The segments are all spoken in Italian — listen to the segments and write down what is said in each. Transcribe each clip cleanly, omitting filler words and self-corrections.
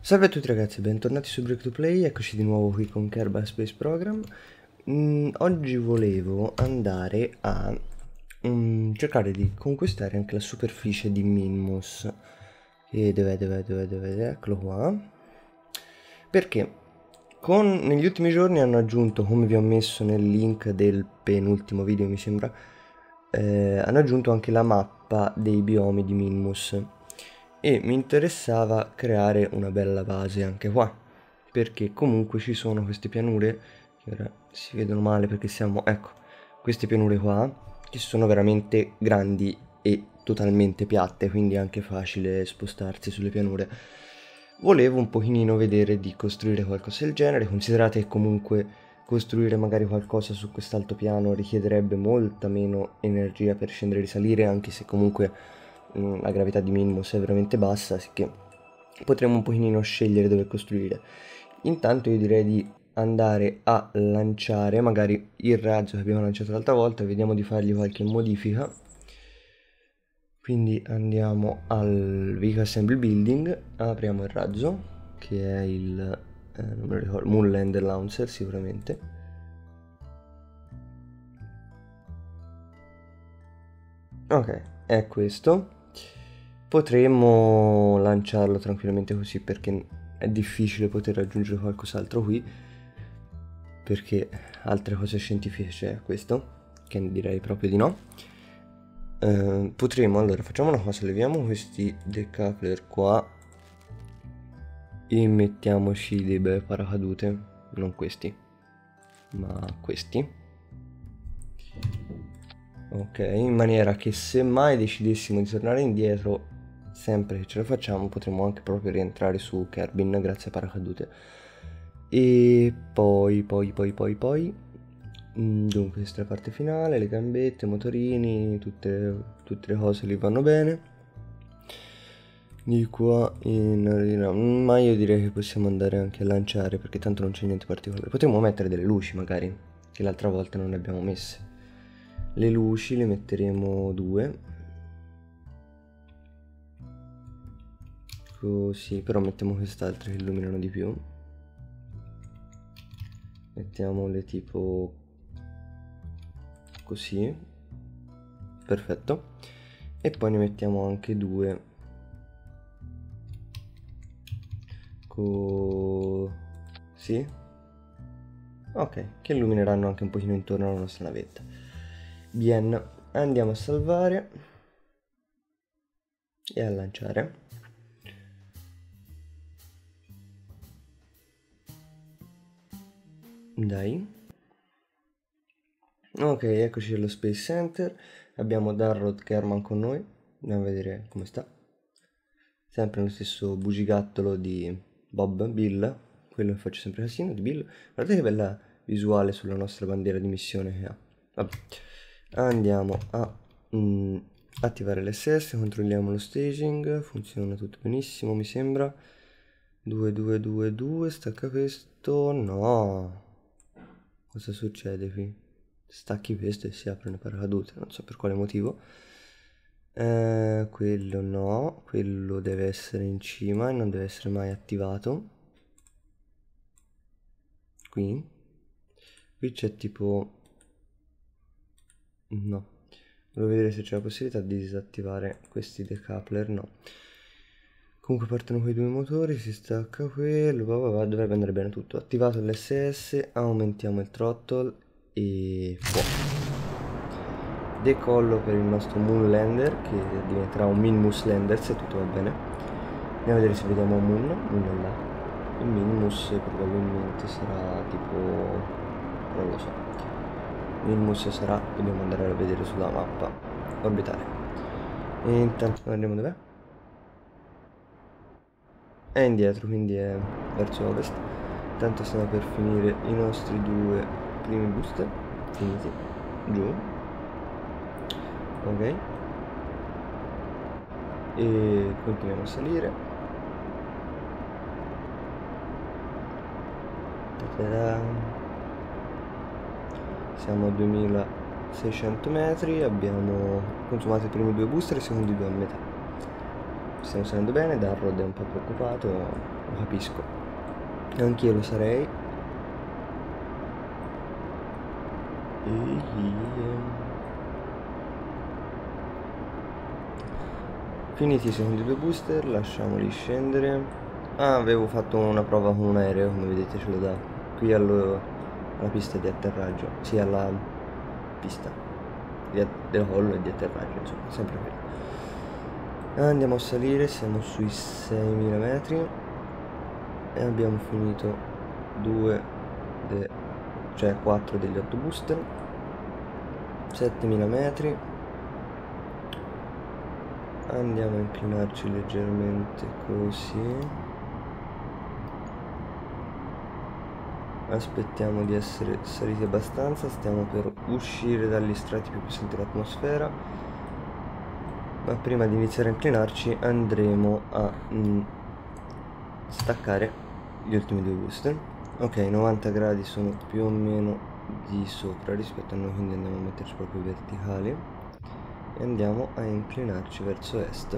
Salve a tutti ragazzi, bentornati su Break2Play, eccoci di nuovo qui con Kerbal Space Program. Oggi volevo andare a cercare di conquistare anche la superficie di Minmus. E dov'è? Eccolo qua. Perché negli ultimi giorni hanno aggiunto, come vi ho messo nel link del penultimo video mi sembra, hanno aggiunto anche la mappa dei biomi di Minmus. E mi interessava creare una bella base anche qua, perché comunque ci sono queste pianure che ora si vedono male perché siamo, ecco, queste pianure qua che sono veramente grandi e totalmente piatte, quindi è anche facile spostarsi sulle pianure. Volevo un pochino vedere di costruire qualcosa del genere, considerate che comunque costruire magari qualcosa su quest'altopiano richiederebbe molta meno energia per scendere e risalire, anche se comunque la gravità di Minmus è veramente bassa, sicché potremmo un pochino scegliere dove costruire. Intanto io direi di andare a lanciare magari il razzo che abbiamo lanciato l'altra volta, vediamo di fargli qualche modifica. Quindi andiamo al Vehicle Assembly Building, apriamo il razzo, che è il, non me lo ricordo, Moonlander Launcher sicuramente. Ok, è questo. Potremmo lanciarlo tranquillamente così perché è difficile poter raggiungere qualcos'altro qui, perché altre cose scientifiche c'è questo, che direi proprio di no. Potremmo, allora facciamo una cosa, leviamo questi decoupler qua e mettiamoci dei bei paracadute, non questi, ma questi. Ok, in maniera che se mai decidessimo di tornare indietro, sempre che ce la facciamo, potremo anche proprio rientrare su Kerbin grazie a paracadute. E poi dunque questa è la parte finale, le gambette, motorini, tutte le cose lì vanno bene. Di qua ma io direi che possiamo andare anche a lanciare, perché tanto non c'è niente particolare. Potremmo mettere delle luci magari, che l'altra volta non ne abbiamo messe. Le luci le metteremo 2. Così, però mettiamo quest'altre che illuminano di più. Mettiamole tipo così. Perfetto. E poi ne mettiamo anche 2. Così. Ok, che illumineranno anche un pochino intorno alla nostra navetta. Bien, andiamo a salvare e a lanciare. Dai. Ok, eccoci allo Space Center. Abbiamo Darrod Kerman con noi. Andiamo a vedere come sta. Sempre lo stesso bugigattolo di Bill, quello che faccio sempre casino, di Bill. Guardate che bella visuale sulla nostra bandiera di missione che ha. Vabbè. Andiamo a attivare l'SS, controlliamo lo staging, funziona tutto benissimo mi sembra. 2 stacca questo, no, cosa succede qui? Stacchi questo e si aprono le paracadute, non so per quale motivo. Quello no, quello deve essere in cima e non deve essere mai attivato. Qui c'è tipo, no, volevo vedere se c'è la possibilità di disattivare questi decoupler, no. Comunque partono quei 2 motori, si stacca quello, dovrebbe andare bene tutto. Attivato l'SS, aumentiamo il throttle e fuoco. Decollo per il nostro Moonlander, che diventerà un Minmus Lander se tutto va bene. Andiamo a vedere se vediamo Moon è là. Il Minmus probabilmente sarà tipo, non lo so. Minmus sarà, dobbiamo andare a vedere sulla mappa orbitale. E intanto guardiamo dov'è. È indietro, quindi è verso ovest. Intanto stiamo per finire i nostri 2 primi booster finiti. Giù. Ok. E continuiamo a salire. Ta-da. Siamo a 2600 metri, abbiamo consumato i primi 2 booster e i secondi 2 a metà. Stiamo salendo bene, Darrod è un po' preoccupato, lo capisco, anch'io lo sarei. Finiti i secondi 2 booster, lasciamoli scendere. Ah, avevo fatto una prova con un aereo, come vedete ce lo dà qui alla pista di atterraggio, sì, alla pista del hollow e di atterraggio, insomma, sempre quello. Andiamo a salire, siamo sui 6.000 metri e abbiamo finito 4 degli 8 booster. 7.000 metri. Andiamo a inclinarci leggermente così. Aspettiamo di essere saliti abbastanza, stiamo per uscire dagli strati più pesanti dell'atmosfera, ma prima di iniziare a inclinarci andremo a staccare gli ultimi 2 booster. Ok, 90 gradi sono più o meno di sopra rispetto a noi, quindi andiamo a metterci proprio verticali e andiamo a inclinarci verso est,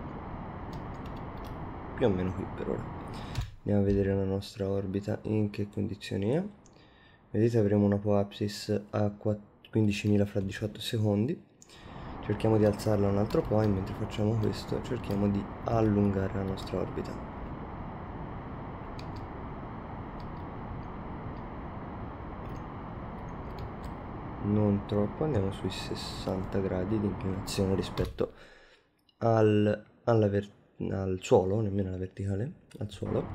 più o meno qui per ora. Andiamo a vedere la nostra orbita in che condizioni è. Vedete, avremo una apoapsis a 15.000 fra 18 secondi. Cerchiamo di alzarla un altro po' e mentre facciamo questo cerchiamo di allungare la nostra orbita. Non troppo, andiamo sui 60 gradi di inclinazione rispetto al suolo, nemmeno alla verticale, al suolo.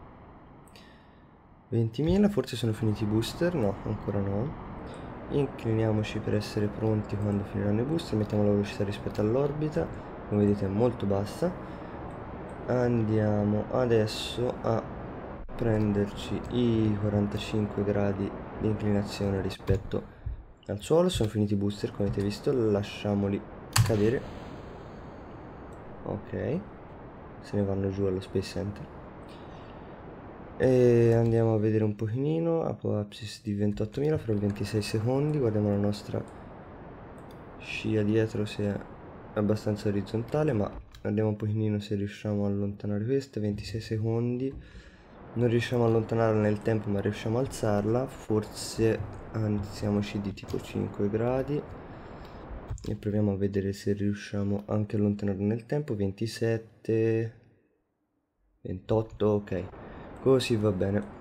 20.000, forse sono finiti i booster? No, ancora no. Incliniamoci per essere pronti quando finiranno i booster, mettiamo la velocità rispetto all'orbita, come vedete è molto bassa. Andiamo adesso a prenderci i 45 gradi di inclinazione rispetto al suolo. Sono finiti i booster, come avete visto, lasciamoli cadere. Ok, se ne vanno giù allo Space Center. E andiamo a vedere un pochino. Apoapsis di 28.000 fra 26 secondi. Guardiamo la nostra scia dietro se è abbastanza orizzontale, ma andiamo un pochino se riusciamo a allontanare questa. 26 secondi. Non riusciamo a allontanarla nel tempo, ma riusciamo a alzarla. Forse alziamoci di tipo 5 gradi e proviamo a vedere se riusciamo anche a allontanarla nel tempo. 27, 28, ok, così va bene.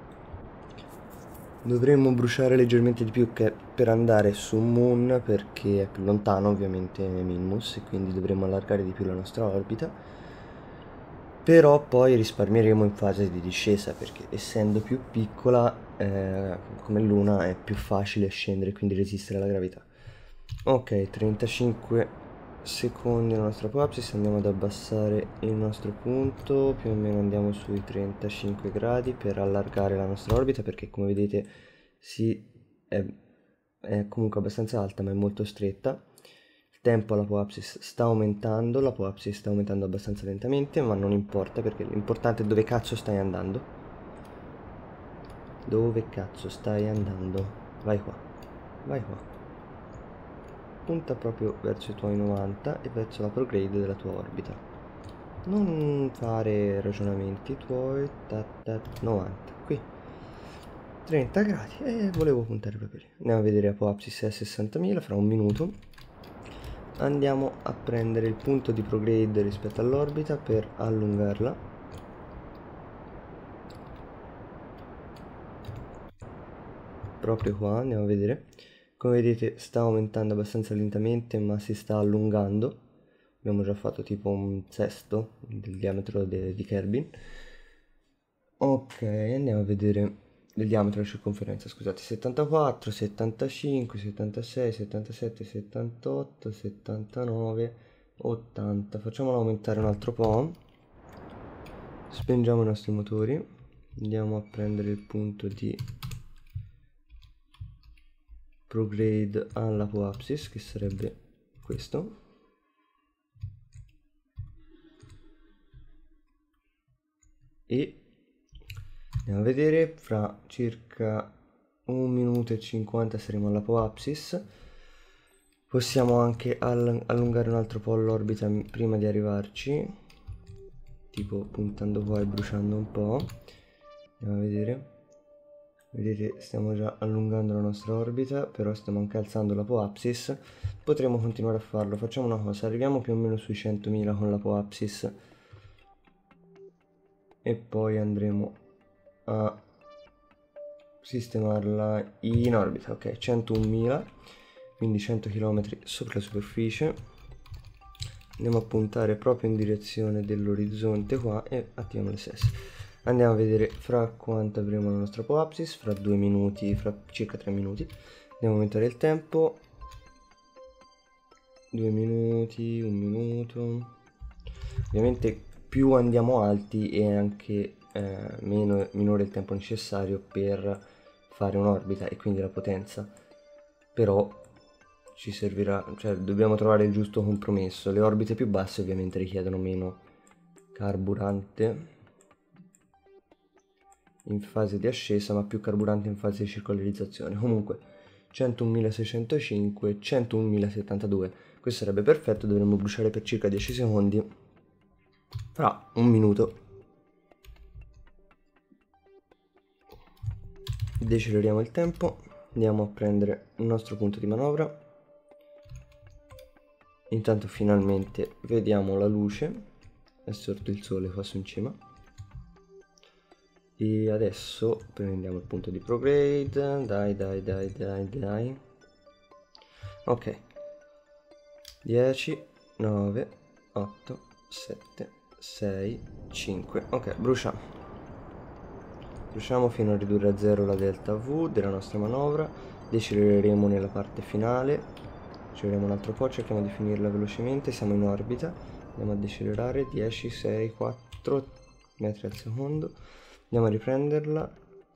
Dovremmo bruciare leggermente di più che per andare su Moon, perché è più lontano ovviamente Minmus, e quindi dovremmo allargare di più la nostra orbita. Però poi risparmieremo in fase di discesa, perché essendo più piccola come Luna è più facile scendere e quindi resistere alla gravità. Ok, 35 secondi la nostra apopsis, andiamo ad abbassare il nostro punto, più o meno andiamo sui 35 gradi per allargare la nostra orbita, perché come vedete è comunque abbastanza alta ma è molto stretta. Il tempo all'apoapsis sta aumentando, l'apoapsis sta aumentando abbastanza lentamente, ma non importa, perché l'importante è dove cazzo stai andando. Dove cazzo stai andando? Vai qua, vai qua. Punta proprio verso i tuoi 90 e verso la prograde della tua orbita. Non fare ragionamenti tuoi. 90, qui 30 gradi e volevo puntare proprio lì. Andiamo a vedere apoapsis a 60.000 fra un minuto. Andiamo a prendere il punto di prograde rispetto all'orbita per allungarla. Proprio qua, andiamo a vedere. Come vedete sta aumentando abbastanza lentamente, ma si sta allungando. Abbiamo già fatto tipo un sesto del diametro di Kerbin. Ok, andiamo a vedere il diametro della circonferenza, scusate. 74, 75, 76, 77, 78, 79, 80. Facciamolo aumentare un altro po'. Spengiamo i nostri motori. Andiamo a prendere il punto di prograde all'apoapsis, che sarebbe questo. E andiamo a vedere, fra circa 1 minuto e 50 saremo all'apoapsis. Possiamo anche allungare un altro po' l'orbita prima di arrivarci, tipo puntando qua e bruciando un po'. Andiamo a vedere. Vedete, stiamo già allungando la nostra orbita, però stiamo anche alzando l'apoapsis. Potremo continuare a farlo. Facciamo una cosa, arriviamo più o meno sui 100.000 con l'apoapsis e poi andremo a sistemarla in orbita. Ok, 101.000, quindi 100 km sopra la superficie. Andiamo a puntare proprio in direzione dell'orizzonte qua e attiviamo l'SS. Andiamo a vedere fra quanto avremo la nostra apoapsis, fra 2 minuti, fra circa 3 minuti. Andiamo a aumentare il tempo. 2 minuti, 1 minuto. Ovviamente più andiamo alti e anche minore il tempo necessario per fare un'orbita e quindi la potenza. Però ci servirà, cioè dobbiamo trovare il giusto compromesso. Le orbite più basse ovviamente richiedono meno carburante in fase di ascesa, ma più carburante in fase di circolarizzazione. Comunque 101.605, 101.072, questo sarebbe perfetto. Dovremmo bruciare per circa 10 secondi fra un minuto. Deceleriamo il tempo, andiamo a prendere il nostro punto di manovra. Intanto finalmente vediamo la luce, è sorto il sole qua su in cima. E adesso prendiamo il punto di prograde, dai. Ok, 10, 9, 8, 7, 6, 5, ok, bruciamo fino a ridurre a 0 la delta V della nostra manovra. Decelereremo nella parte finale, acceleriamo un altro po', cerchiamo di finirla velocemente, siamo in orbita, andiamo a decelerare, 10, 6, 4 metri al secondo. Andiamo a riprenderla.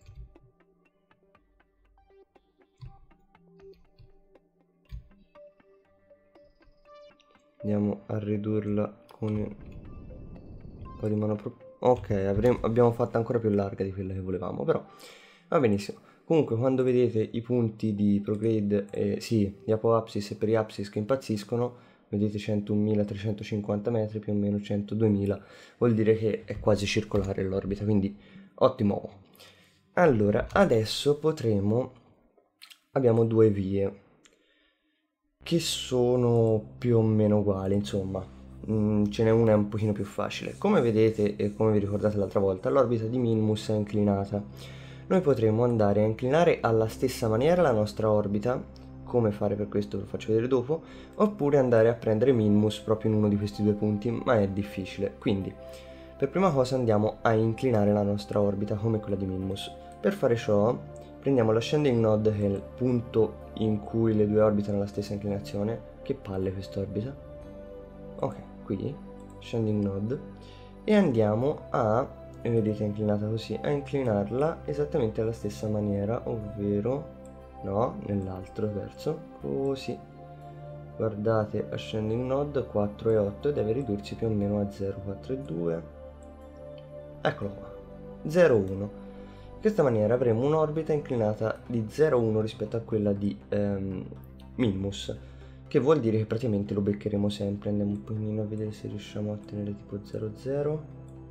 Andiamo a ridurla con un po' di mano. Ok, abbiamo fatto ancora più larga di quella che volevamo, però va benissimo. Comunque quando vedete i punti di prograde, sì, di apoapsis e periapsis che impazziscono, vedete 101.350 metri, più o meno 102.000, vuol dire che è quasi circolare l'orbita, quindi ottimo. Allora, adesso abbiamo due vie che sono più o meno uguali, insomma. Ce n'è una un pochino più facile. Come vedete e come vi ricordate l'altra volta, l'orbita di Minmus è inclinata. Noi potremmo andare a inclinare alla stessa maniera la nostra orbita, come fare per questo ve lo faccio vedere dopo, oppure andare a prendere Minmus proprio in uno di questi due punti, ma è difficile. Quindi, per prima cosa andiamo a inclinare la nostra orbita come quella di Minmus. Per fare ciò prendiamo l'ascending node, che è il punto in cui le due orbite hanno la stessa inclinazione. Che palle quest'orbita. Ok, qui ascending node, e andiamo a, vedete è inclinata così, a inclinarla esattamente alla stessa maniera, ovvero no, nell'altro verso, così. Guardate, ascending node 4 e 8 deve ridursi più o meno a 0, 4 e 2, eccolo qua, 0, 1. In questa maniera avremo un'orbita inclinata di 0,1 rispetto a quella di Minmus, che vuol dire che praticamente lo beccheremo sempre. Andiamo un pochino a vedere se riusciamo a ottenere tipo 0,0.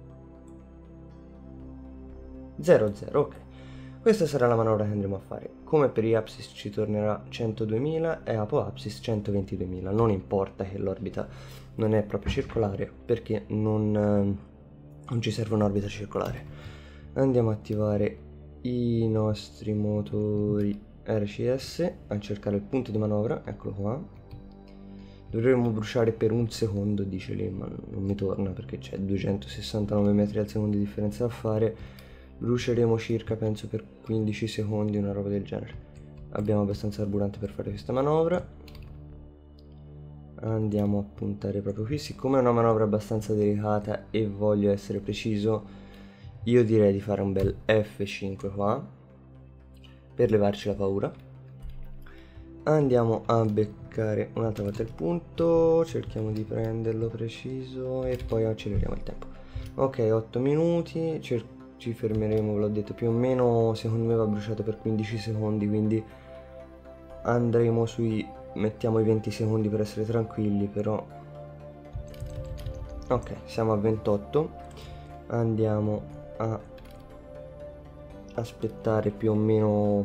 0,0, ok. Questa sarà la manovra che andremo a fare. Come per Iapsis ci tornerà 102.000 e Apoapsis 122.000. Non importa che l'orbita non è proprio circolare, perché non ci serve un'orbita circolare. Andiamo a attivare i nostri motori RCS, a cercare il punto di manovra, eccolo qua. Dovremmo bruciare per un secondo, dice lì, ma non mi torna perché c'è 269 metri al secondo di differenza da fare. Bruceremo circa, penso, per 15 secondi, una roba del genere. Abbiamo abbastanza carburante per fare questa manovra. Andiamo a puntare proprio qui. Siccome è una manovra abbastanza delicata e voglio essere preciso, io direi di fare un bel F5 qua per levarci la paura. Andiamo a beccare un'altra volta il punto, cerchiamo di prenderlo preciso e poi acceleriamo il tempo. Ok, 8 minuti, ci fermeremo, ve l'ho detto, più o meno secondo me va bruciato per 15 secondi, quindi andremo mettiamo i 20 secondi per essere tranquilli, però Ok, siamo a 28. Andiamo a aspettare più o meno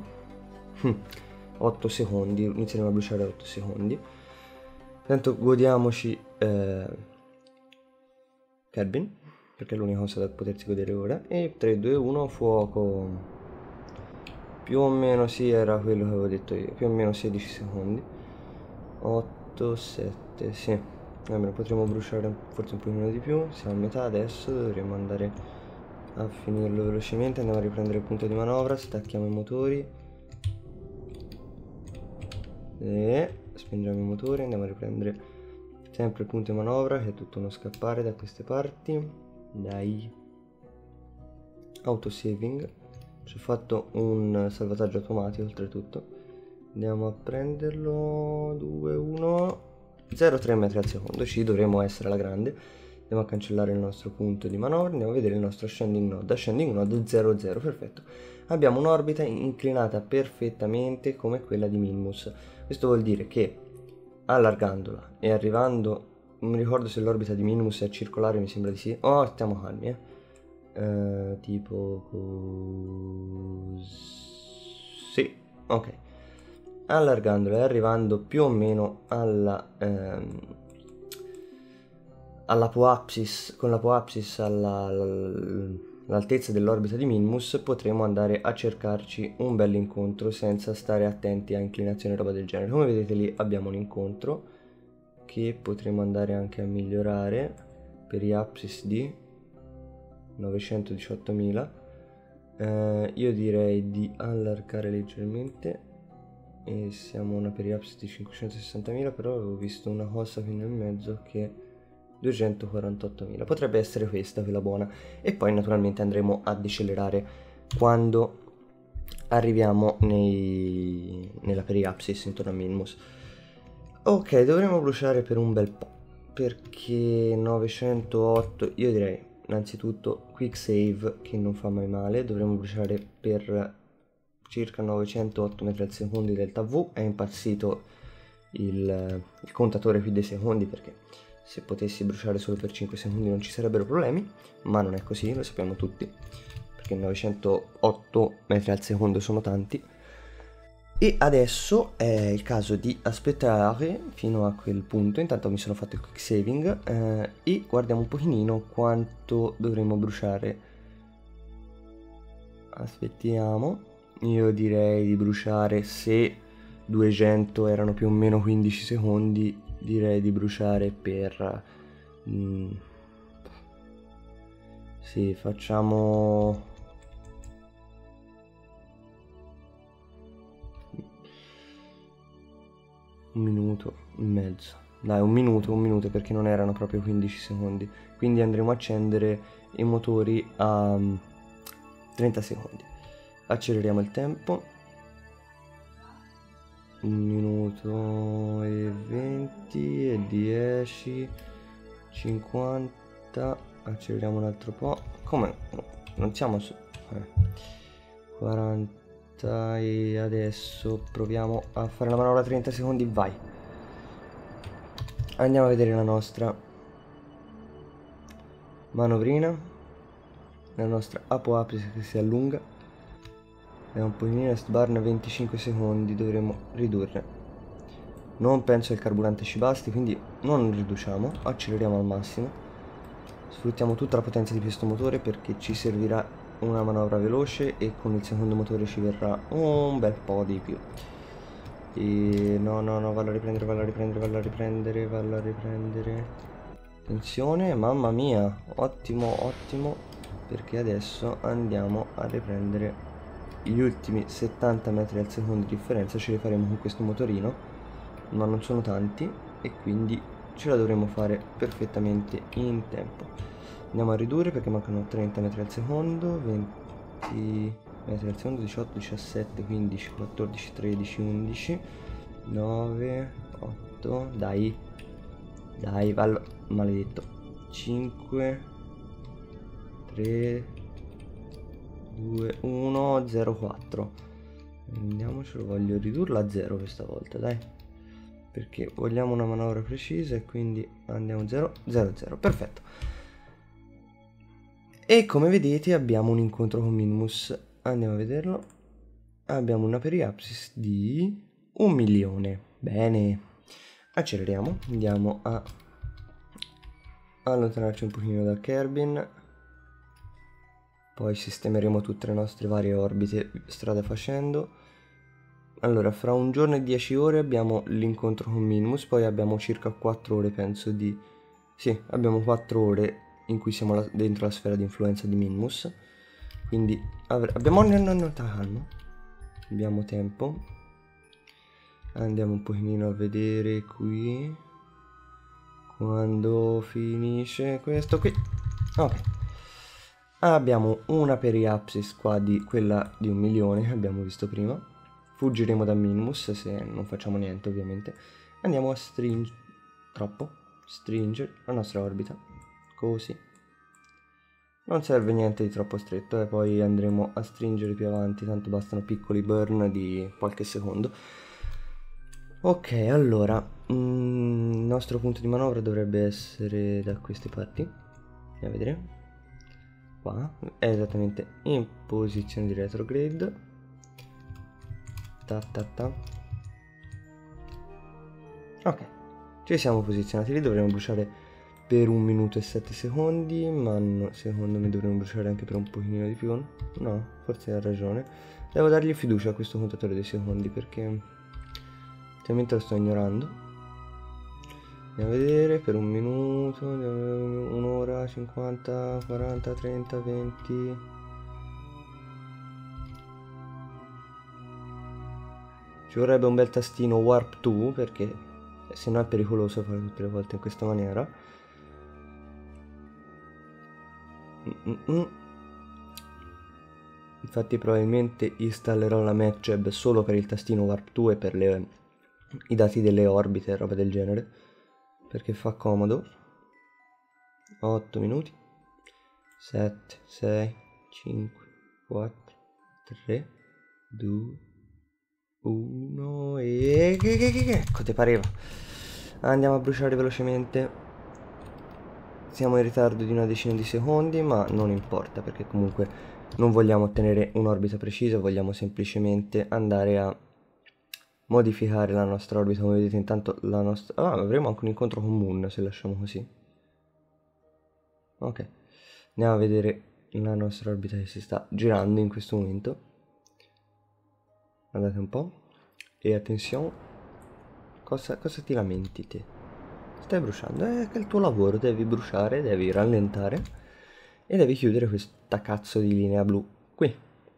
8 secondi. Inizieremo a bruciare 8 secondi. Intanto godiamoci Kerbin, perché è l'unica cosa da potersi godere ora. E 3, 2, 1, fuoco. Più o meno sì, era quello che avevo detto io. Più o meno 16 secondi. 8, 7, sì. Almeno potremo bruciare forse un pochino di più. Siamo a metà adesso, dovremo andare a finirlo velocemente. Andiamo a riprendere il punto di manovra, stacchiamo i motori e spingiamo i motori. Andiamo a riprendere sempre il punto di manovra, che è tutto uno scappare da queste parti. Dai. Autosaving. Ci ho fatto un salvataggio automatico oltretutto. Andiamo a prenderlo. 2, 1, 0,3 metri al secondo. Ci dovremo essere alla grande. Andiamo a cancellare il nostro punto di manovra. Andiamo a vedere il nostro ascending node. Ascending node 0, 0, perfetto. Abbiamo un'orbita inclinata perfettamente come quella di Minmus. Questo vuol dire che allargandola e arrivando, non mi ricordo se l'orbita di Minmus è circolare, mi sembra di sì. Oh, stiamo calmi, tipo così. Ok. Allargandola e arrivando più o meno all'apoapsis, con l'apoapsis all'altezza dell'orbita di Minmus, potremo andare a cercarci un bel incontro senza stare attenti a inclinazione e roba del genere. Come vedete lì abbiamo un incontro che potremo andare anche a migliorare per gli apsis di 918.000. Io direi di allargare leggermente e siamo a una periapsi di 560.000, però avevo visto una cosa qui nel mezzo che 248.000, potrebbe essere questa quella buona. E poi naturalmente andremo a decelerare quando arriviamo nella periapsis intorno a Minmus. Ok, dovremo bruciare per un bel po', perché 908, io direi innanzitutto quick save, che non fa mai male. Dovremo bruciare per circa 908 metri al secondo. Delta V è impazzito il contatore qui dei secondi, perché se potessi bruciare solo per 5 secondi non ci sarebbero problemi, ma non è così, lo sappiamo tutti, perché 908 metri al secondo sono tanti. E adesso è il caso di aspettare fino a quel punto. Intanto mi sono fatto il quick saving e guardiamo un pochino quanto dovremo bruciare. Aspettiamo. Io direi di bruciare, se 200 erano più o meno 15 secondi, direi di bruciare per sì, facciamo un minuto e mezzo. Dai, un minuto, perché non erano proprio 15 secondi. Quindi andremo a accendere i motori a 30 secondi. Acceleriamo il tempo. 1 minuto e 20 e 10, 50. Acceleriamo un altro po'. Come? Non siamo su 40. E adesso proviamo a fare la manovra 30 secondi. Vai. Andiamo a vedere la nostra manovrina, la nostra apoapsi che si allunga. È un pochino nest burn 25 secondi, dovremo ridurre. Non penso che il carburante ci basti, quindi non riduciamo, acceleriamo al massimo. Sfruttiamo tutta la potenza di questo motore, perché ci servirà una manovra veloce e con il secondo motore ci verrà un bel po' di più. E no, vallo a riprendere. Attenzione, mamma mia, ottimo, perché adesso andiamo a riprendere gli ultimi 70 metri al secondo di differenza. Ce li faremo con questo motorino, ma non sono tanti e quindi ce la dovremo fare perfettamente in tempo. Andiamo a ridurre perché mancano 30 metri al secondo, 20 metri al secondo, 18, 17, 15, 14, 13, 11, 9, 8, dai, vallo, maledetto, 5, 3, 2, 1, 0, 4. Andiamocelo, voglio ridurla a 0 questa volta, dai. perché vogliamo una manovra precisa e quindi andiamo 0, 0, 0, perfetto. E come vedete abbiamo un incontro con Minmus, andiamo a vederlo, abbiamo una periapsis di 1 milione, bene, acceleriamo, andiamo a allontanarci un pochino da Kerbin, poi sistemeremo tutte le nostre varie orbite strada facendo. Allora, fra 1 giorno e 10 ore abbiamo l'incontro con Minmus, poi abbiamo circa 4 ore penso di... Sì, abbiamo 4 ore in cui siamo dentro la sfera di influenza di Minmus, quindi abbiamo... No, calmo, abbiamo tempo. Andiamo un pochino a vedere qui quando finisce questo qui. Ok, abbiamo una periapsis qua di quella di 1 milione, abbiamo visto prima. Fuggiremo da Minmus se non facciamo niente, ovviamente. Andiamo a stringere la nostra orbita, così. Non serve niente di troppo stretto e poi andremo a stringere più avanti, tanto bastano piccoli burn di qualche secondo. Ok, allora, il nostro punto di manovra dovrebbe essere da queste parti. Andiamo a vedere. Qua, è esattamente in posizione di retrograde. Ok, ci siamo posizionati lì, dovremo bruciare per 1 minuto e 7 secondi, ma no, secondo me dovremmo bruciare anche per un pochino di più. No, forse ha ragione. Devo dargli fiducia a questo contatore dei secondi perché altrimenti lo sto ignorando. Andiamo a vedere per 1 minuto, 1 ora, 50, 40, 30, 20... Ci vorrebbe un bel tastino Warp 2 perché se no è pericoloso fare tutte le volte in questa maniera. Infatti probabilmente installerò la MacGeb solo per il tastino Warp 2 e per i dati delle orbite e roba del genere, perché fa comodo. 8 minuti, 7, 6, 5, 4, 3, 2, 1 e... Ecco, te pareva. Andiamo a bruciare velocemente. Siamo in ritardo di una decina di secondi, ma non importa perché comunque non vogliamo ottenere un'orbita precisa, vogliamo semplicemente andare a modificare la nostra orbita. Come vedete intanto la nostra... Ah, avremo anche un incontro con Moon se lasciamo così. Ok, andiamo a vedere la nostra orbita che si sta girando in questo momento. Guardate un po'. E attenzione. Cosa ti lamenti te? Stai bruciando? È il tuo lavoro, devi bruciare, devi rallentare e devi chiudere questa cazzo di linea blu qui.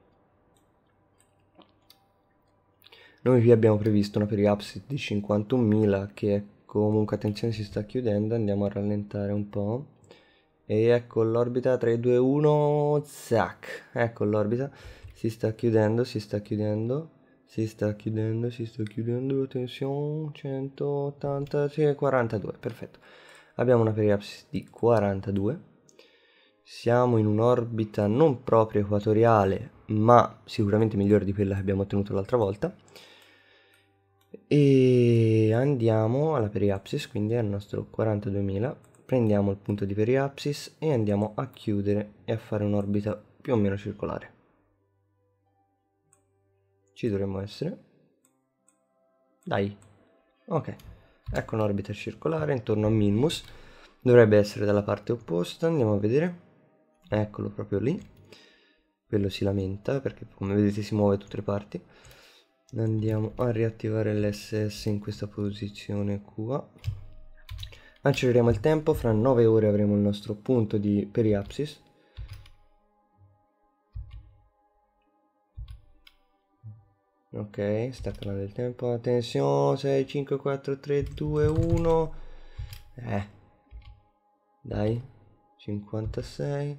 Noi qui abbiamo previsto una periapsis di 51.000 che comunque, attenzione, si sta chiudendo. Andiamo a rallentare un po'. E ecco l'orbita, 3, 2, 1, zac. Ecco l'orbita, si sta chiudendo, si sta chiudendo. Si sta chiudendo, attenzione, 180, sì, 42, perfetto. Abbiamo una periapsis di 42. Siamo in un'orbita non proprio equatoriale, ma sicuramente migliore di quella che abbiamo ottenuto l'altra volta. E andiamo alla periapsis, quindi al nostro 42.000. Prendiamo il punto di periapsis e andiamo a chiudere e a fare un'orbita più o meno circolare. Ci dovremmo essere. Dai. Ok. Ecco un'orbita circolare intorno a Minmus. Dovrebbe essere dalla parte opposta. Andiamo a vedere. Eccolo proprio lì. Quello si lamenta perché come vedete si muove da tutte le parti. Andiamo a riattivare l'SS in questa posizione qua. Acceleriamo il tempo. Fra 9 ore avremo il nostro punto di periapsis. Ok, sta calando il tempo, attenzione, 6, 5, 4, 3, 2, 1. Dai, 56.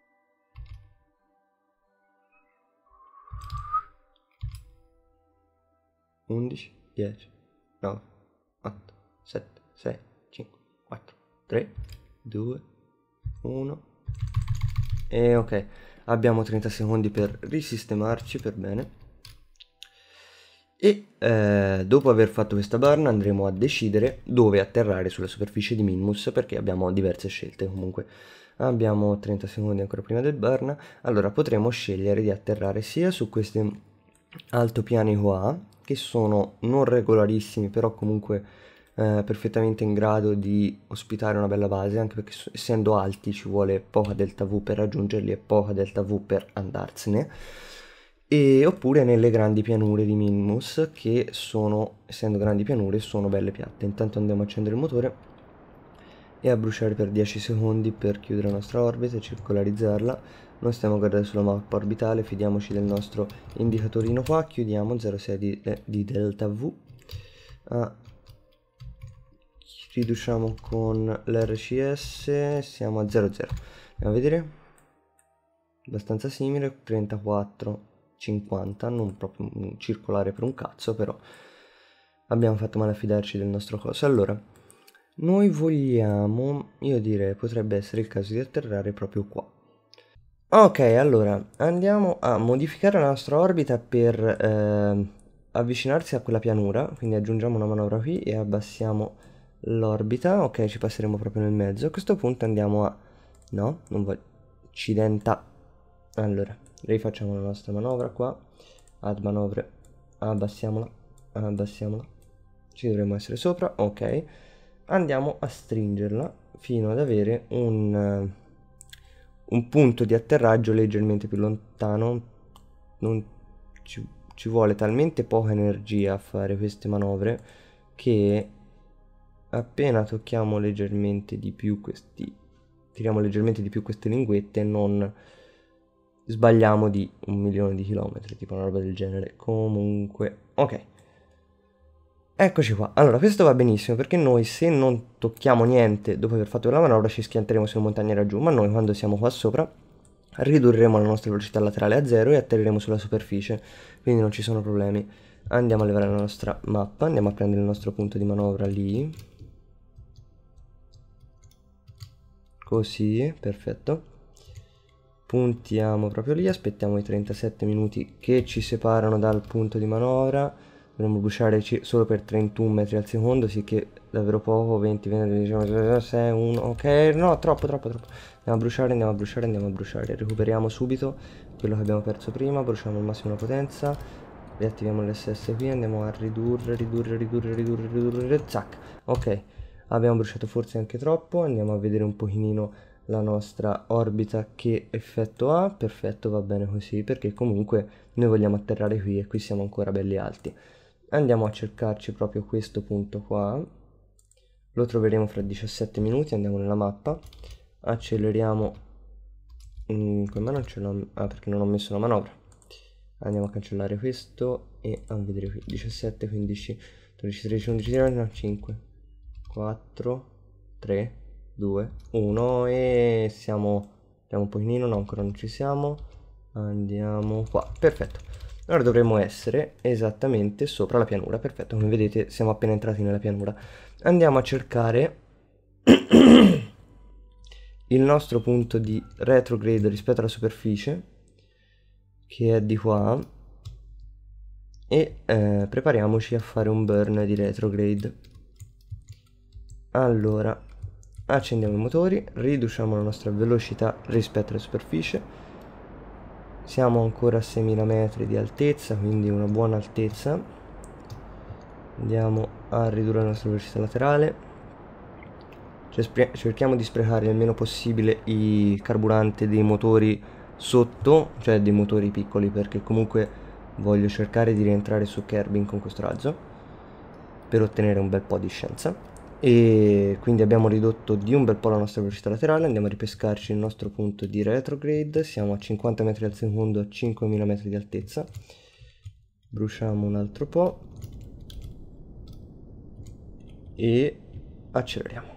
Undici, 10, 9, 8, 7, 6, 5, 4, 3, 2, 1. E ok, abbiamo 30 secondi per risistemarci per bene. E dopo aver fatto questa burn andremo a decidere dove atterrare sulla superficie di Minmus, perché abbiamo diverse scelte. Comunque abbiamo 30 secondi ancora prima del burn. Allora potremo scegliere di atterrare sia su questi altopiani qua, che sono non regolarissimi, però comunque perfettamente in grado di ospitare una bella base, anche perché essendo alti ci vuole poca delta V per raggiungerli e poca delta V per andarsene. E oppure nelle grandi pianure di Minmus, che sono, essendo grandi pianure, sono belle piatte. Intanto andiamo a accendere il motore e a bruciare per 10 secondi per chiudere la nostra orbita e circolarizzarla. Noi stiamo a guardare sulla mappa orbitale, fidiamoci del nostro indicatorino qua, chiudiamo 0,6 di delta V. Riduciamo con l'RCS, siamo a 0,0. Andiamo a vedere. Abbastanza simile, 34. 50, non proprio circolare per un cazzo, però abbiamo fatto male a fidarci del nostro coso. Allora, noi vogliamo, io direi potrebbe essere il caso di atterrare proprio qua. Ok, allora andiamo a modificare la nostra orbita per avvicinarsi a quella pianura, quindi aggiungiamo una manovra qui e abbassiamo l'orbita. Ok, ci passeremo proprio nel mezzo. A questo punto andiamo a... no, non voglio... accidenta. Allora, rifacciamo la nostra manovra qua, add manovre, abbassiamola, ci dovremmo essere sopra, ok. Andiamo a stringerla fino ad avere un punto di atterraggio leggermente più lontano. Non ci vuole talmente poca energia a fare queste manovre che appena tocchiamo leggermente di più tiriamo leggermente di più queste linguette, non sbagliamo di 1.000.000 di chilometri, tipo una roba del genere. Comunque, ok. Eccoci qua. Allora, questo va benissimo perché noi se non tocchiamo niente dopo aver fatto la manovra ci schianteremo sulle montagne laggiù, ma noi quando siamo qua sopra ridurremo la nostra velocità laterale a 0 e atterreremo sulla superficie, quindi non ci sono problemi. Andiamo a levare la nostra mappa, andiamo a prendere il nostro punto di manovra lì. Così, perfetto. Puntiamo proprio lì, aspettiamo i 37 minuti che ci separano dal punto di manovra. Dovremmo bruciare solo per 31 metri al secondo, sì che davvero poco, 20, 20, diciamo, 6, 1, ok, no, troppo. Andiamo a bruciare, recuperiamo subito quello che abbiamo perso prima, bruciamo al massimo la potenza, riattiviamo l'SS qui, andiamo a ridurre, zac, ok, abbiamo bruciato forse anche troppo, andiamo a vedere un pochino la nostra orbita che effetto ha. Perfetto, va bene così perché comunque noi vogliamo atterrare qui e qui siamo ancora belli alti. Andiamo a cercarci proprio questo punto qua, lo troveremo fra 17 minuti. Andiamo nella mappa, acceleriamo, come non ce l'ho, perché non ho messo la manovra. Andiamo a cancellare questo e a vedere qui 17, 15, 12, 13, 11, 12, 5, 4, 3, 2, 1 e siamo un pochino, no ancora non ci siamo, andiamo qua, perfetto. Allora dovremmo essere esattamente sopra la pianura, perfetto, come vedete siamo appena entrati nella pianura. Andiamo a cercare il nostro punto di retrograde rispetto alla superficie, che è di qua, e prepariamoci a fare un burn di retrograde. Allora accendiamo i motori, riduciamo la nostra velocità rispetto alla superficie, siamo ancora a 6.000 metri di altezza, quindi una buona altezza. Andiamo a ridurre la nostra velocità laterale, cerchiamo di sprecare il meno possibile il carburante dei motori sotto, cioè dei motori piccoli, perché comunque voglio cercare di rientrare su Kerbin con questo razzo per ottenere un bel po' di scienza. E quindi abbiamo ridotto di un bel po' la nostra velocità laterale. Andiamo a ripescarci il nostro punto di retrograde, siamo a 50 metri al secondo, a 5.000 metri di altezza. Bruciamo un altro po' e acceleriamo.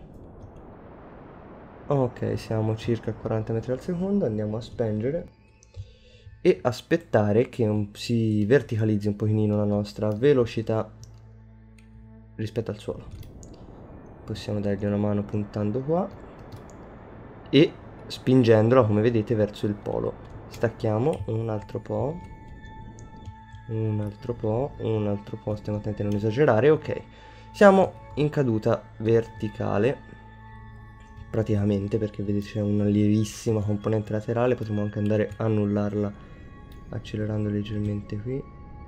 Ok, siamo circa a 40 metri al secondo, andiamo a spengere e aspettare che si verticalizzi un pochino la nostra velocità rispetto al suolo. Possiamo dargli una mano puntando qua e spingendola, come vedete, verso il polo. Stacchiamo un altro po', un altro po', stiamo attenti a non esagerare. Ok, siamo in caduta verticale praticamente, perché vedete c'è una lievissima componente laterale. Potremmo anche andare a annullarla accelerando leggermente qui,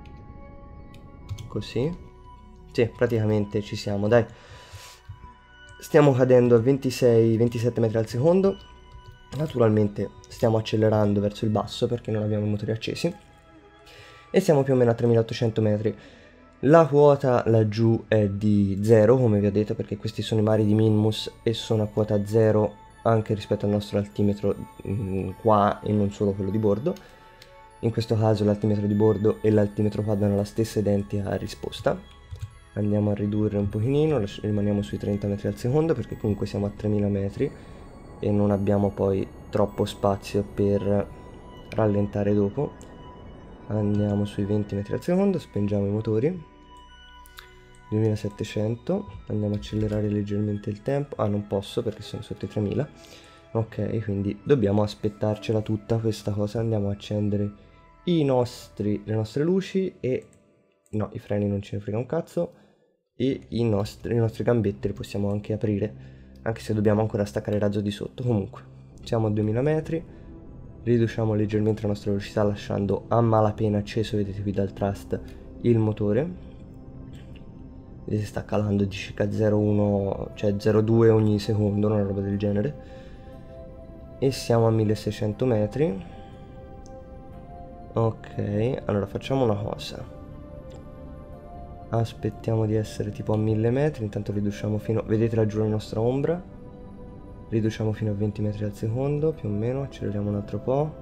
così. Sì, praticamente ci siamo, dai. Stiamo cadendo a 26-27 metri al secondo. Naturalmente stiamo accelerando verso il basso perché non abbiamo i motori accesi e siamo più o meno a 3800 metri. La quota laggiù è di 0, come vi ho detto, perché questi sono i mari di Minmus e sono a quota 0 anche rispetto al nostro altimetro qua e non solo quello di bordo. In questo caso l'altimetro di bordo e l'altimetro qua danno la stessa identica risposta. Andiamo a ridurre un pochino, rimaniamo sui 30 metri al secondo perché comunque siamo a 3000 metri e non abbiamo poi troppo spazio per rallentare dopo. Andiamo sui 20 metri al secondo, spengiamo i motori. 2700, andiamo a accelerare leggermente il tempo. Ah, non posso perché sono sotto i 3000. Ok, quindi dobbiamo aspettarcela tutta questa cosa. Andiamo a accendere le nostre luci e... no, i freni non ce ne frega un cazzo. E i nostri gambetti li possiamo anche aprire, anche se dobbiamo ancora staccare il razzo di sotto. Comunque, siamo a 2000 metri. Riduciamo leggermente la nostra velocità lasciando a malapena acceso, vedete qui dal thrust, il motore. Vedete sta calando di circa 0,1, cioè 0,2 ogni secondo, una roba del genere. E siamo a 1600 metri. Ok, allora facciamo una cosa. Aspettiamo di essere tipo a 1000 metri, intanto riduciamo fino... vedete laggiù la nostra ombra? Riduciamo fino a 20 metri al secondo, più o meno, acceleriamo un altro po'.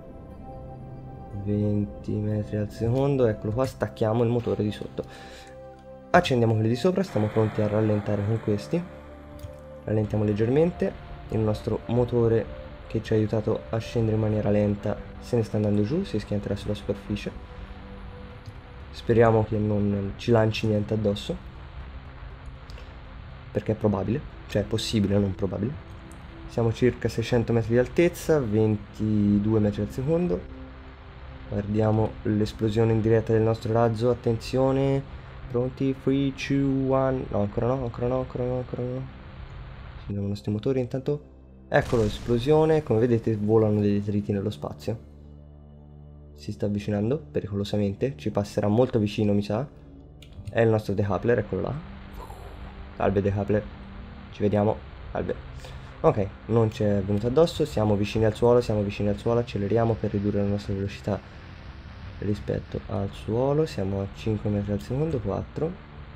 20 metri al secondo, eccolo qua, stacchiamo il motore di sotto. Accendiamo quelli di sopra, stiamo pronti a rallentare con questi. Rallentiamo leggermente, il nostro motore che ci ha aiutato a scendere in maniera lenta se ne sta andando giù, si schianterà sulla superficie. Speriamo che non ci lanci niente addosso, perché è probabile, cioè è possibile, non probabile. Siamo circa 600 metri di altezza, 22 metri al secondo. Guardiamo l'esplosione in diretta del nostro razzo, attenzione. Pronti? 3, 2, 1. No, ancora no, ancora no, ancora no, ancora no. Accendiamo i nostri motori intanto. Eccolo, esplosione. Come vedete volano dei detriti nello spazio. Si sta avvicinando pericolosamente. Ci passerà molto vicino, mi sa. È il nostro decoupler, eccolo là. Salve decoupler. Ci vediamo. Salve. Ok, non ci è venuto addosso. Siamo vicini al suolo, acceleriamo per ridurre la nostra velocità rispetto al suolo. Siamo a 5 metri al secondo, 4,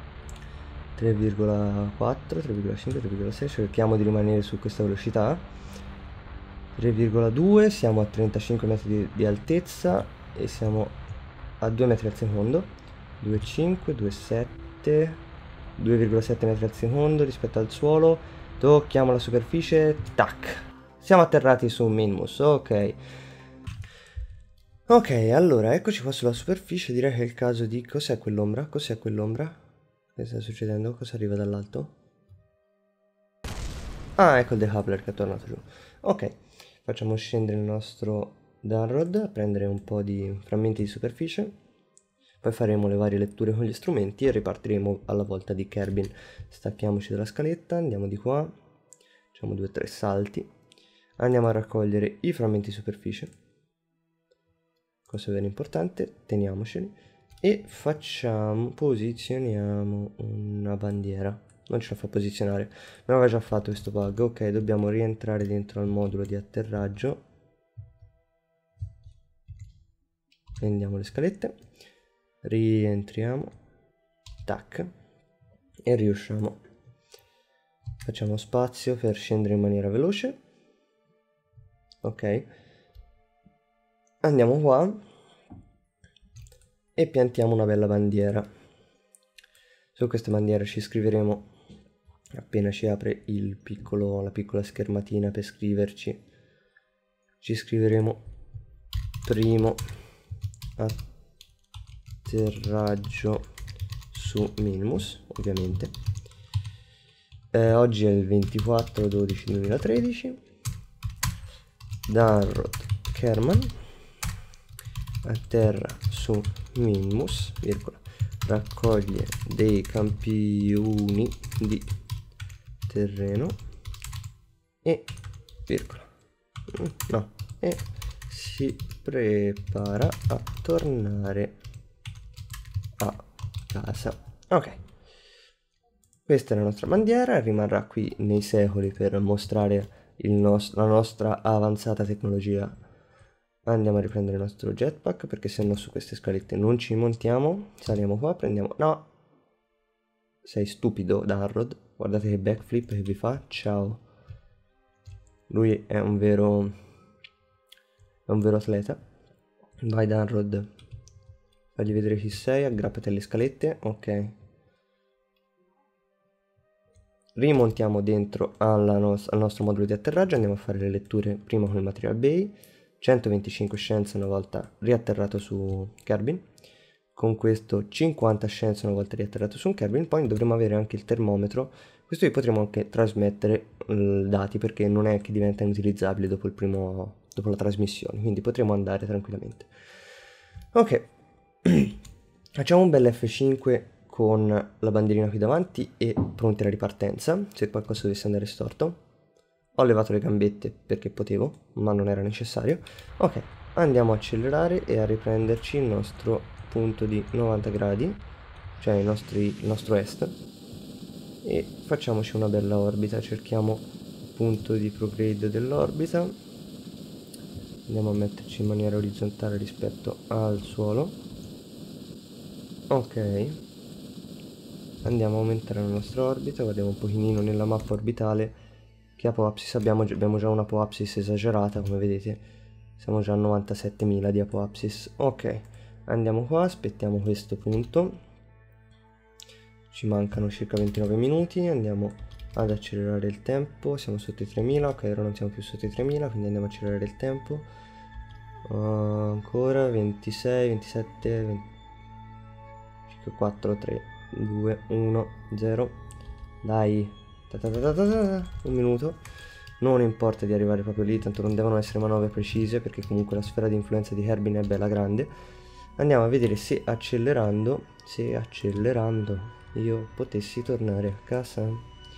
3,4, 3,5, 3,6. Cerchiamo di rimanere su questa velocità. 3,2, siamo a 35 metri di altezza e siamo a 2 metri al secondo. 2,5, 2,7, 2,7 metri al secondo rispetto al suolo. Tocchiamo la superficie, tac. Siamo atterrati su Minmus, ok. Ok, allora, eccoci qua sulla superficie, direi che è il caso di... cos'è quell'ombra? Cos'è quell'ombra? Che sta succedendo? Cosa arriva dall'alto? Ah, ecco il decoupler che è tornato giù. Ok, facciamo scendere il nostro downrod, prendere un po' di frammenti di superficie, poi faremo le varie letture con gli strumenti e ripartiremo alla volta di Kerbin. Stacchiamoci dalla scaletta, andiamo di qua, facciamo 2 o 3 salti, andiamo a raccogliere i frammenti di superficie. Cosa vera importante, teniamoceli e posizioniamo una bandiera. Non ce la fa posizionare, mi aveva già fatto questo bug. Ok, dobbiamo rientrare dentro al modulo di atterraggio. Prendiamo le scalette, rientriamo, tac, e riusciamo. Facciamo spazio per scendere in maniera veloce. Ok, andiamo qua e piantiamo una bella bandiera. Su questa bandiera ci scriveremo, appena ci apre la piccola schermatina per scriverci, ci scriveremo primo atterraggio su Minmus, ovviamente. Oggi è il 24/12/2013. Downrod Kerman. atterra su Minmus, virgola, raccoglie dei campioni di terreno e virgola, no, e si prepara a tornare a casa. Ok, questa è la nostra bandiera, rimarrà qui nei secoli per mostrare la nostra avanzata tecnologia. Andiamo a riprendere il nostro jetpack, perché se no su queste scalette non ci montiamo. Saliamo qua, prendiamo... No! Sei stupido, Danrod. Guardate che backflip che vi fa. Ciao. Lui è un vero atleta. Vai, Danrod. Fagli vedere chi sei, aggrappati alle scalette. Ok. Rimontiamo dentro al nostro modulo di atterraggio. Andiamo a fare le letture prima con il Material Bay. 125 scienze una volta riatterrato su Kerbin. Con questo 50 scienze una volta riatterrato su un Kerbin. Poi dovremo avere anche il termometro. Questo vi potremo anche trasmettere dati, perché non è che diventa inutilizzabile dopo la trasmissione, quindi potremo andare tranquillamente. Ok, facciamo un bel F5 con la bandierina qui davanti e pronti alla ripartenza, se qualcosa dovesse andare storto. Ho levato le gambette perché potevo, ma non era necessario. Ok, andiamo a accelerare e a riprenderci il nostro punto di 90 gradi, cioè il nostro est, e facciamoci una bella orbita. Cerchiamo il punto di prograde dell'orbita. Andiamo a metterci in maniera orizzontale rispetto al suolo. Ok, andiamo a aumentare la nostra orbita. Guardiamo un pochino nella mappa orbitale che apoapsis abbiamo già una apoapsis esagerata, come vedete. Siamo già a 97.000 di apoapsis. Ok, andiamo qua, aspettiamo questo punto. Ci mancano circa 29 minuti, andiamo ad accelerare il tempo. Siamo sotto i 3000, ok, ora non siamo più sotto i 3000, quindi andiamo a accelerare il tempo. Ancora 26, 27, 24, 3, 2, 1, 0. Dai, un minuto. Non importa di arrivare proprio lì, tanto non devono essere manovre precise, perché comunque la sfera di influenza di Kerbin è bella grande. Andiamo a vedere se accelerando io potessi tornare a casa.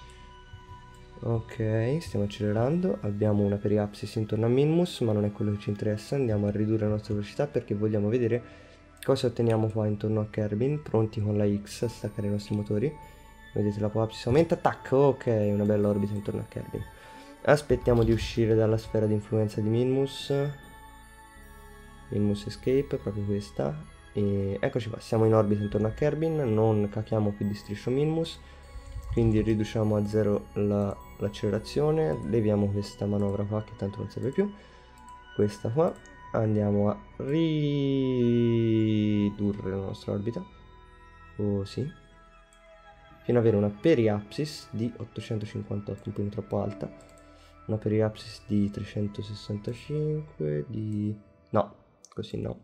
Ok, stiamo accelerando. Abbiamo una periapsis intorno a Minmus, ma non è quello che ci interessa. Andiamo a ridurre la nostra velocità perché vogliamo vedere cosa otteniamo qua intorno a Kerbin. Pronti con la X a staccare i nostri motori. Vedete, la periapsis aumenta, tac. Ok, una bella orbita intorno a Kerbin. Aspettiamo di uscire dalla sfera di influenza di Minmus. Minmus Escape, proprio questa. E eccoci qua, siamo in orbita intorno a Kerbin. Non cachiamo più di striscio Minmus, quindi riduciamo a zero l'accelerazione. Leviamo questa manovra qua che tanto non serve più. Questa qua. Andiamo a ridurre la nostra orbita, così, fino ad avere una periapsis di 858, un po' troppo alta. Una periapsis di 365, no, così no.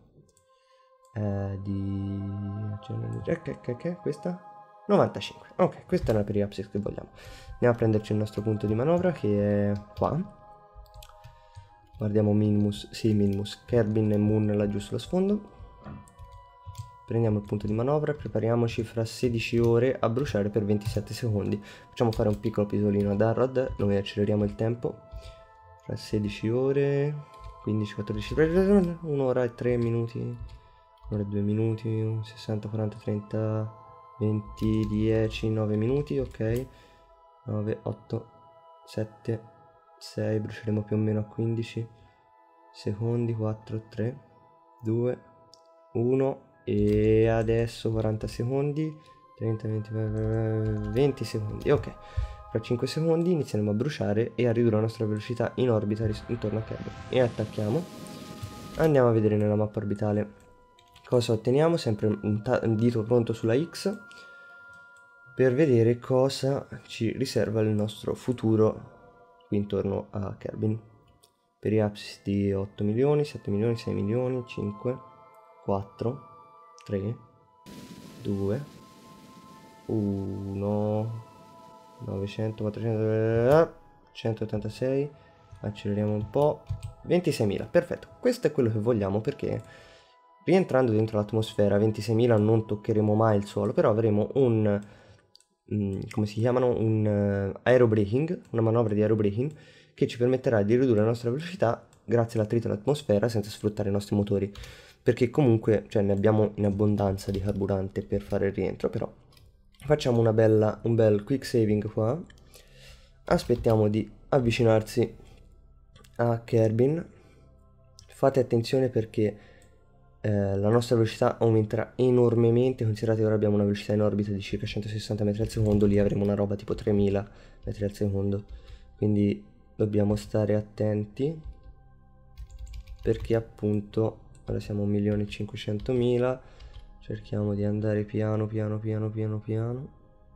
Questa? 95. Ok, questa è la periapsis che vogliamo. Andiamo a prenderci il nostro punto di manovra, che è qua. Guardiamo Minmus, sì, Minmus, Kerbin e Moon laggiù sullo sfondo. Prendiamo il punto di manovra, prepariamoci fra 16 ore a bruciare per 27 secondi. Facciamo fare un piccolo pisolino ad Arrod, noi acceleriamo il tempo. Fra 16 ore, 15, 14, 1 ora e 3 minuti, 1 ora e 2 minuti, 60, 40, 30, 20, 10, 9 minuti, ok. 9, 8, 7, 6, bruceremo più o meno a 15 secondi, 4, 3, 2, 1, e adesso 40 secondi, 30, 20 secondi, ok. Fra 5 secondi inizieremo a bruciare e a ridurre la nostra velocità in orbita intorno a Kerbin. E attacchiamo. Andiamo a vedere nella mappa orbitale cosa otteniamo, sempre un dito pronto sulla X, per vedere cosa ci riserva il nostro futuro qui intorno a Kerbin. Periapsis di 8 milioni, 7 milioni, 6 milioni, 5, 4, 3, 2, 1, 900, 400, 186, acceleriamo un po', 26.000, perfetto. Questo è quello che vogliamo, perché rientrando dentro l'atmosfera a 26.000 non toccheremo mai il suolo, però avremo un, come si chiamano, un aerobraking, una manovra di aerobraking che ci permetterà di ridurre la nostra velocità grazie all'attrito dell'atmosfera senza sfruttare i nostri motori, perché comunque cioè, ne abbiamo in abbondanza di carburante per fare il rientro. Però facciamo un bel quick saving qua, aspettiamo di avvicinarsi a Kerbin. Fate attenzione perché la nostra velocità aumenterà enormemente. Considerate che ora abbiamo una velocità in orbita di circa 160 metri al secondo, lì avremo una roba tipo 3000 metri al secondo, quindi dobbiamo stare attenti, perché appunto ora siamo a 1.500.000, cerchiamo di andare piano piano piano piano piano.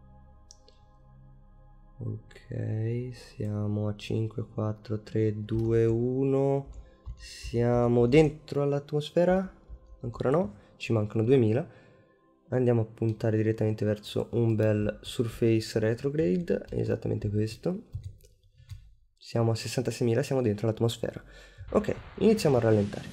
Ok, siamo a 5, 4, 3, 2, 1, siamo dentro all'atmosfera? Ancora no, ci mancano 2000. Andiamo a puntare direttamente verso un bel surface retrograde, esattamente questo. Siamo a 66.000, siamo dentro l'atmosfera. Ok, iniziamo a rallentare.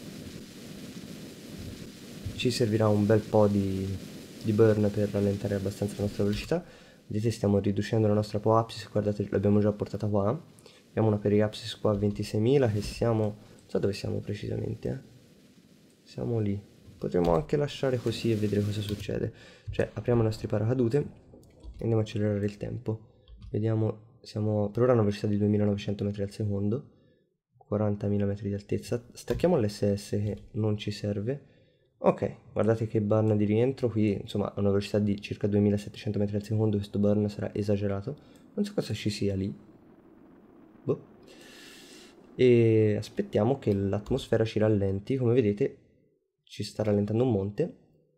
Ci servirà un bel po' di burn per rallentare abbastanza la nostra velocità. Vedete, stiamo riducendo la nostra apoapsis, guardate, l'abbiamo già portata qua. Abbiamo una periapsis qua a 26.000 che siamo... non so dove siamo precisamente, siamo lì. Potremmo anche lasciare così e vedere cosa succede. Cioè, apriamo i nostri paracadute e andiamo a accelerare il tempo. Vediamo, siamo per ora a una velocità di 2900 metri al secondo, 40.000 metri di altezza. Stacchiamo l'SS che non ci serve. Ok, guardate che burn di rientro qui, insomma a una velocità di circa 2700 metri al secondo questo burn sarà esagerato. Non so cosa ci sia lì. Boh. E aspettiamo che l'atmosfera ci rallenti. Come vedete ci sta rallentando un monte.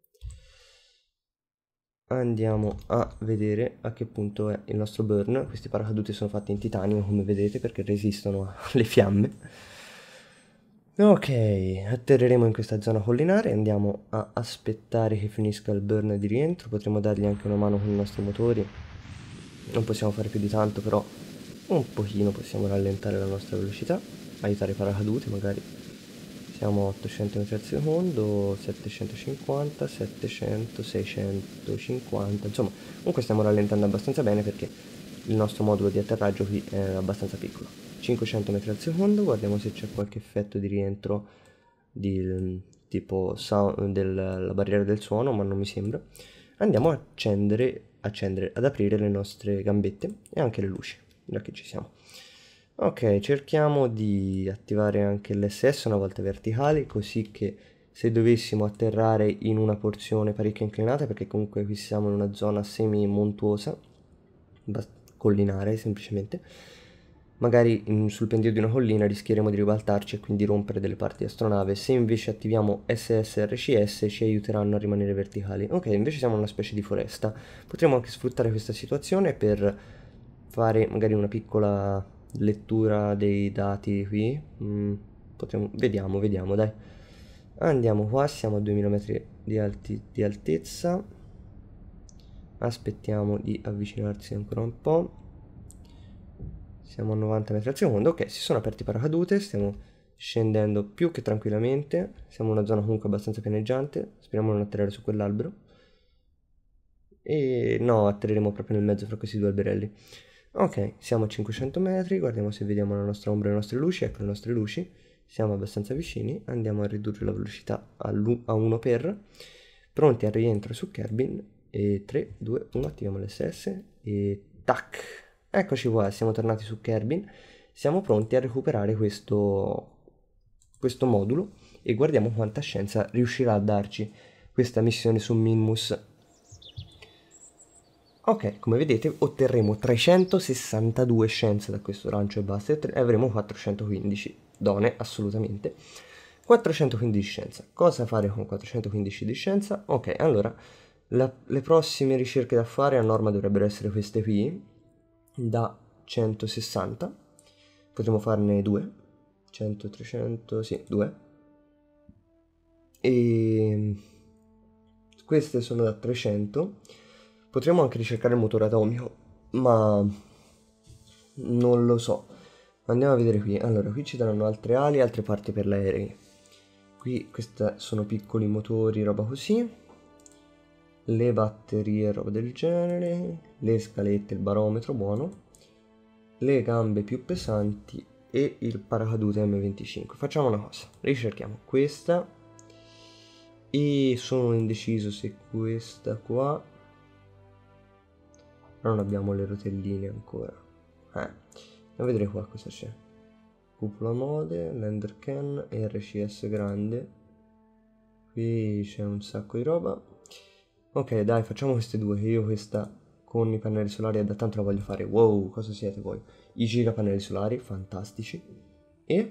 Andiamo a vedere a che punto è il nostro burn. Questi paracaduti sono fatti in titanio, come vedete, perché resistono alle fiamme. Ok, atterreremo in questa zona collinare, andiamo a aspettare che finisca il burn di rientro. Potremo dargli anche una mano con i nostri motori. Non possiamo fare più di tanto, però un pochino possiamo rallentare la nostra velocità, aiutare i paracadute magari. Siamo a 800 metri al secondo, 750, 700, 650, insomma, comunque stiamo rallentando abbastanza bene perché il nostro modulo di atterraggio qui è abbastanza piccolo. 500 metri al secondo, guardiamo se c'è qualche effetto di rientro di tipo della barriera del suono, ma non mi sembra. Andiamo a ad aprire le nostre gambette e anche le luci, già che ci siamo. Ok, cerchiamo di attivare anche l'SS una volta verticali, così che se dovessimo atterrare in una porzione parecchio inclinata, perché comunque qui siamo in una zona semi montuosa, collinare semplicemente, magari sul pendio di una collina rischieremo di ribaltarci e quindi rompere delle parti di astronave. Se invece attiviamo SS e RCS ci aiuteranno a rimanere verticali. Ok, invece siamo in una specie di foresta. Potremmo anche sfruttare questa situazione per fare magari una piccola lettura dei dati qui. Vediamo, dai. Andiamo qua, siamo a 2000 metri di altezza. Aspettiamo di avvicinarsi ancora un po'. Siamo a 90 metri al secondo. Ok, si sono aperti i paracadute, stiamo scendendo più che tranquillamente. Siamo in una zona comunque abbastanza pianeggiante. Speriamo di non atterrare su quell'albero. E no, atterreremo proprio nel mezzo fra questi due alberelli. Ok, siamo a 500 metri, guardiamo se vediamo la nostra ombra e le nostre luci. Ecco le nostre luci, siamo abbastanza vicini. Andiamo a ridurre la velocità a 1 per. Pronti al rientro su Kerbin. E 3, 2, 1, attiviamo l'SS e tac! Eccoci qua, siamo tornati su Kerbin. Siamo pronti a recuperare questo modulo e guardiamo quanta scienza riuscirà a darci questa missione su Minmus. Ok, come vedete otterremo 362 scienze da questo lancio e basta, e avremo 415 done, assolutamente. 415 scienza. Cosa fare con 415 di scienza? Ok, allora, le prossime ricerche da fare a norma dovrebbero essere queste qui, da 160. Potremo farne 2. 100, 300, sì, 2. E queste sono da 300. Potremmo anche ricercare il motore atomico, ma non lo so. Andiamo a vedere qui. Allora, qui ci daranno altre ali e altre parti per l'aereo. Qui questi sono piccoli motori, roba così. Le batterie, roba del genere. Le scalette, il barometro, buono. Le gambe più pesanti e il paracadute M25. Facciamo una cosa, ricerchiamo questa e sono indeciso se questa qua, non abbiamo le rotelline ancora, a vedere qua cosa c'è. Cupola mode, lander can, RCS grande, qui c'è un sacco di roba. Ok, dai, facciamo queste due, che io questa con i pannelli solari da tanto la voglio fare. Wow, cosa siete voi? I giga pannelli solari, fantastici. E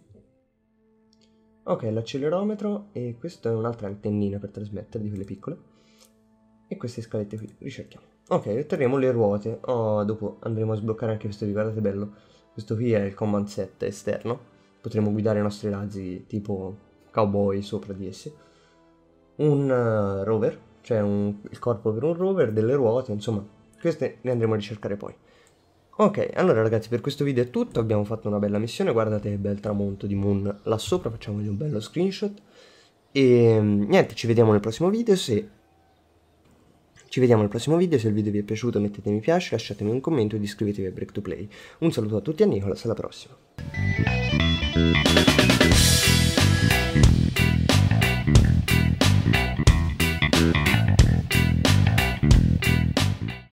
ok, l'accelerometro, e questa è un'altra antennina per trasmettere di quelle piccole. E queste scalette qui, ricerchiamo. Ok, otterremo le ruote. Oh, dopo andremo a sbloccare anche questo qui, guardate bello. Questo qui è il command set esterno. Potremo guidare i nostri razzi tipo cowboy sopra di essi. Un rover, cioè il corpo per un rover, delle ruote, insomma, queste le andremo a ricercare poi. Ok, allora ragazzi, per questo video è tutto, abbiamo fatto una bella missione, guardate che bel tramonto di Moon là sopra, facciamogli un bello screenshot. E niente, ci vediamo nel prossimo video, se il video vi è piaciuto mettete mi piace, lasciatemi un commento ed iscrivetevi a Break2Play. Un saluto a tutti e a Nicolas, alla prossima.